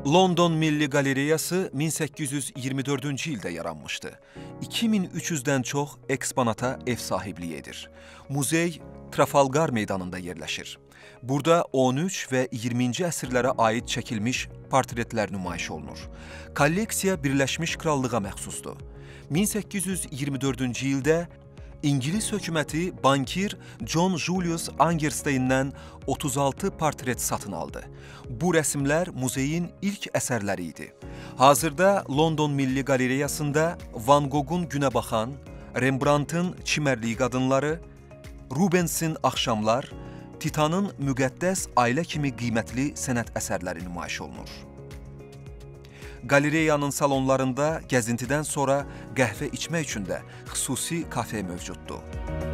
London Milli Qalereyası 1824-cü ildə yaranmışdı. 2300-dən çox eksponata ev sahibliyi edir. Muzey Trafalgar meydanında yerləşir. Burada 13 və 20-ci əsrlərə aid çəkilmiş portretlər nümayiş olunur. Kolleksiya Birləşmiş Krallığa məxsusdur. 1824-cü ildə İngilis hökuməti bankir John Julius Angerstein'dən 36 portret satın aldı. Bu rəsmlər muzeyin ilk əsərləri idi. Hazırda London Milli Qalereyasında Van Gogh'un Günə baxan, Rembrandt'ın Çimərlik qadınları, Rubensin Axşamlar, Titanın Müqəddəs ailə kimi qiymətli sənət əsərləri nümayiş olunur. Qalereyanın salonlarında gəzintidən sonra qəhvə içmək üçün də xüsusi kafe mövcuddur.